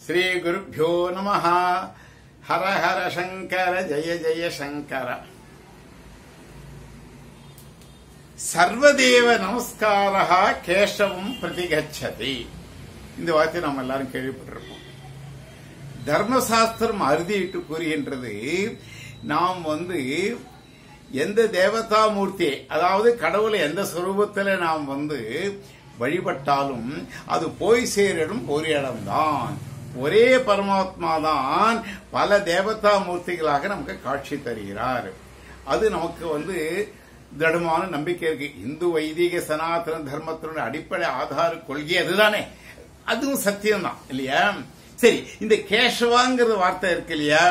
श्री गुरुभ्यो नमः। हर हर शंकर जय जय शंकर। सर्वदेव नमस्कारः केशवं प्रतिगच्छति। இந்த வார்த்தை நாம் எல்லாரும் கேள்விப்பட்டிருப்போம். தர்மசாஸ்திரம் அறுதியிட்டு கூறுகின்றது, நாம் எந்த தேவதா மூர்த்தி, அதாவது கடவுளை எந்த ஸ்வரூபத்தில் நாம் வழிபட்டாலும் அது போய் சேரிடும் ஒரு இடம்தான். ஒரே பரமாத்மா தான் பல தேவதா மூர்த்திகளாக நமக்கு காட்சி தருகிறார். அது நமக்கு திடமான நம்பிக்கை இருக்கு. இந்து வைதிக சனாதன தர்மத்தினுடைய அடிப்படை ஆதார கொள்கை அதுதானே, அதுவும் சத்தியம்தான் இல்லையா? சரி, இந்த கேசவாங்கிற வார்த்தை இருக்கு இல்லையா,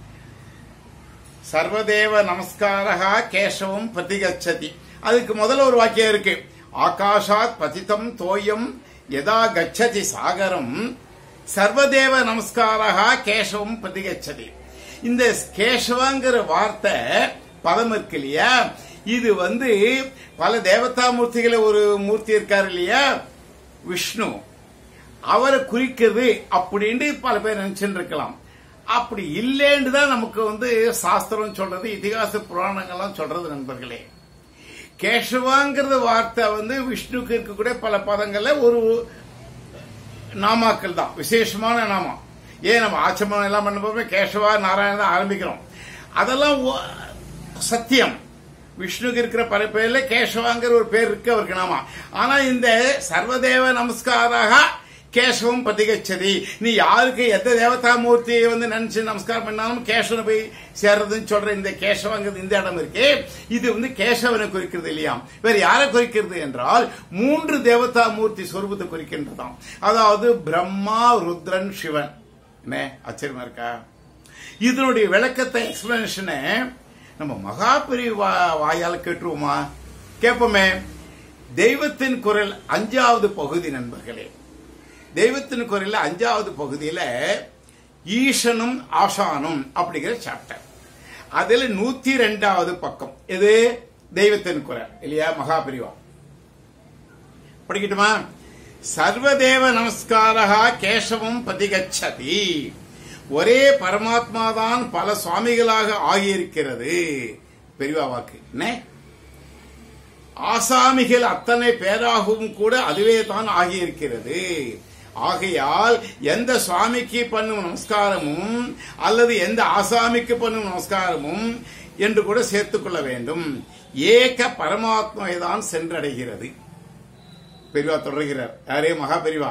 சர்வதேவ நமஸ்காரஹா கேசவம் பிரதிகச்சதி. அதுக்கு முதல்ல ஒரு வாக்கியம் இருக்கு, ஆகாஷாத் பதிதம் தோயம் யதா கச்சதி சாகரம் சர்வதேவ நமஸ்காரஹா கேசவம் பிரதிகச்சதி. இந்த கேசவங்கிற வார்த்தை பதம் இருக்கு இல்லையா, இது பல தேவதா மூர்த்திகளை ஒரு மூர்த்தி இருக்காரு இல்லையா விஷ்ணு, அவரை குறிக்கிறது அப்படின்னு பல பேர் நினைச்சுட்டு இருக்கலாம். அப்படி இல்லைன்னு தான் நமக்கு சாஸ்திரம் சொல்றது, இதிகாச புராணங்கள்லாம் சொல்றது. நண்பர்களே, கேசவாங்கிறது வார்த்தை விஷ்ணுக்கு இருக்கக்கூடிய பல பதங்கள்ல ஒரு நாமாக்கள் தான், விசேஷமான நாமா. ஏன் நம்ம ஆச்சமனம் எல்லாம் பண்ண கேசவா நாராயணன் தான் ஆரம்பிக்கிறோம், அதெல்லாம் சத்தியம். விஷ்ணுக்கு இருக்கிற பல பேர்ல கேசவாங்கிற ஒரு பேர் இருக்கு அவருக்கு நாமா. ஆனா இந்த சர்வதேவ நமஸ்காராக கேசவம் பிரதிகச்சதி, நீ யாருக்கு எந்த தேவதா மூர்த்தியை நினைச்சு நமஸ்காரம் பண்ணாலும் கேசவனை போய் சேர்றதுன்னு சொல்ற இந்த கேசவங்கிறது இந்த இடம் இருக்கு, இது கேசவனை குறிக்கிறது இல்லையா. வேற யாரை குறிக்கிறது என்றால் 3 தேவதா மூர்த்தி சொரூபத்தை குறிக்கின்றதாம். அதாவது பிரம்மா, ருத்ரன், சிவன். என்ன ஆச்சரியமா இருக்கா? இதனுடைய விளக்கத்தை எக்ஸ்பிளனேஷனை நம்ம மகாபெரிய வாயால கேட்டுருவோமா? கேட்போமே. தெய்வத்தின் குரல் 5வது பகுதி நண்பர்களே. தெய்வத்தின் குரல் 5வது பகுதியில ஈசனும் ஆசானும் அப்படிங்கிற சாப்டர், அதுல 102வது பக்கம். இது தெய்வத்தின் குரல் இல்லையா, மகாபெரிவா படிக்கட்டுமா? சர்வதேவ நமஸ்காரஹா கேசவம் பிரதிகச்சதி. ஒரே பரமாத்மாதான் பல சுவாமிகளாக ஆகியிருக்கிறது. பெரியவா வாக்கு. என்ன ஆசாமிகள் அத்தனை பேராகவும் கூட அதுவே தான் ஆகியிருக்கிறது. ஆகையால் எந்த சுவாமிக்கு பண்ணும் நமஸ்காரமும் அல்லது எந்த ஆசாமிக்கு பண்ணும் நமஸ்காரமும் என்று கூட சேர்த்துக் கொள்ள வேண்டும். ஏக பரமாத்மாவை தான் சென்றடைகிறது. பெரியவா தொடர்கிறார். யாரே மகா பெரியவா.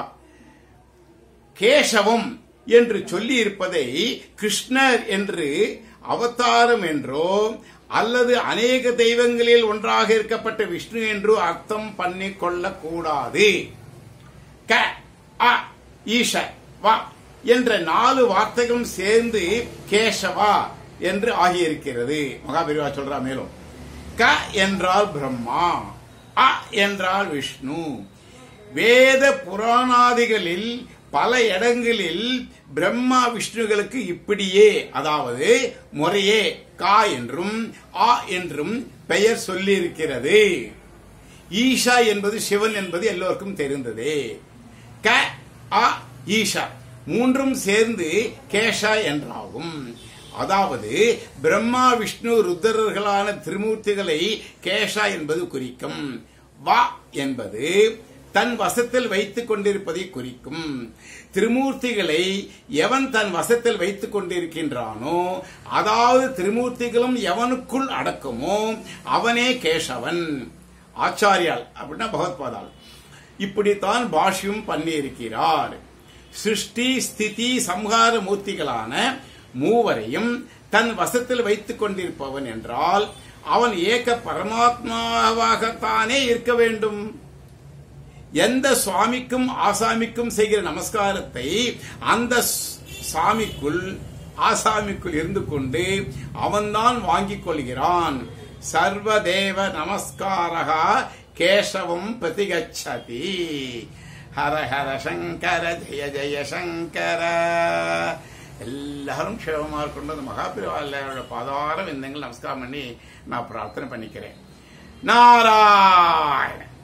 கேசவம் என்று சொல்லி இருப்பதை கிருஷ்ணர் என்று அவதாரம் என்றோ அல்லது அநேக தெய்வங்களில் ஒன்றாக இருக்கப்பட்ட விஷ்ணு என்று அர்த்தம் பண்ணிக் கொள்ளக் கூடாது. க அ ஈஷ வா என்ற 4 வார்த்தைகளும் சேர்ந்து கேசவா என்று ஆகியிருக்கிறது. மகாபெரிவா சொல்றா மேலும். க என்றால் பிரம்மா, அ என்றால் விஷ்ணு. வேத புராணாதிகளில் பல இடங்களில் பிரம்மா விஷ்ணுகளுக்கு இப்படியே, அதாவது முறையே கா என்றும் ஆ என்றும் பெயர் சொல்லி இருக்கிறது. ஈஷா என்பது சிவன் என்பது எல்லோருக்கும் தெரிந்ததே. க ஆ ஈஷா 3ம் சேர்ந்து கேஷா என்றாகும். அதாவது பிரம்மா விஷ்ணு ருத்ரர்களான திருமூர்த்திகளை கேஷா என்பது குறிக்கும். வா என்பது தன் வசத்தில் வைத்துக் கொண்டிருப்பதை குறிக்கும். திருமூர்த்திகளை எவன் தன் வசத்தில் வைத்துக் கொண்டிருக்கின்றானோ, அதாவது திருமூர்த்திகளும் எவனுக்குள் அடக்குமோ அவனே கேசவன். ஆச்சாரியால் அப்படின்னா பகவத்பாதால் இப்படித்தான் பாஷ்யம் பண்ணியிருக்கிறார். சிருஷ்டி ஸ்திதி சம்ஹார மூர்த்திகளான மூவரையும் தன் வசத்தில் வைத்துக் கொண்டிருப்பவன் என்றால் அவன் ஏக பரமாத்மாவாகத்தானே இருக்க வேண்டும். எந்த சுவாமிக்கும் ஆசாமிக்கும் செய்கிற நமஸ்காரத்தை அந்த சாமிக்குள் ஆசாமிக்குள் இருந்து கொண்டு அவன்தான் வாங்கிக் கொள்கிறான். சர்வதேவ நமஸ்காரஹா கேசவம் பிரதிகச்சதி. ஹர ஹர சங்கர ஜெய ஜெய சங்கர. எல்லாரும் க்ஷேமமா இருக்கணும். மகாபிரிவாளரோட பாதார விந்தங்கள் நமஸ்காரம் பண்ணி நான் பிரார்த்தனை பண்ணிக்கிறேன். நாராயண.